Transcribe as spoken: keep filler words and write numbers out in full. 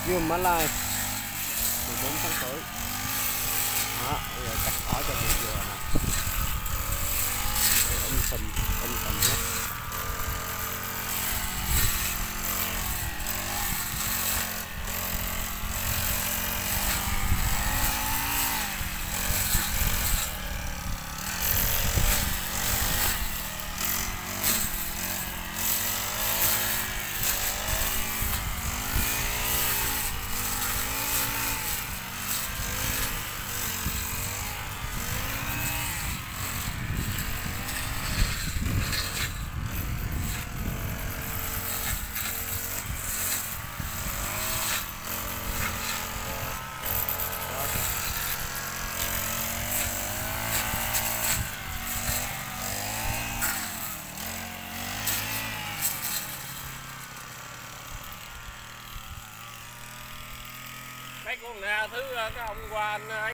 Dương Mã Lai mười bốn tháng tới. Đó, bây giờ cắt cỏ cho vườn dừa nè. Ôm sình, ôm sình nhé. Mấy con nè thứ cái ông qua anh ấy